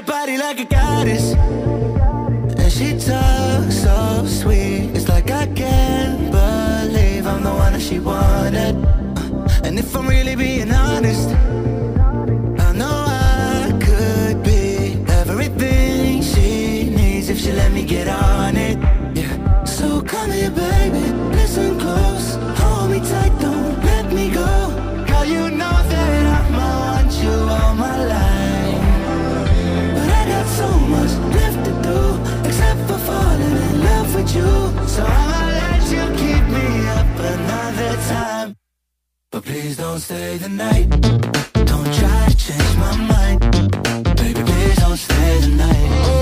a body like a goddess, and she talks so sweet. It's like I can't believe I'm the one that she wanted. And if I'm really being honest, I know I could be everything she needs if she let me get on it. Yeah. So come here, baby, listen close, hold me tight, don't let me go. Girl, you know that I'ma want you all my life, but I got so much left to do, except for falling in love with you. So I'ma let you keep me up another time, but please don't stay the night. Don't try to change my mind, baby, please don't stay the night.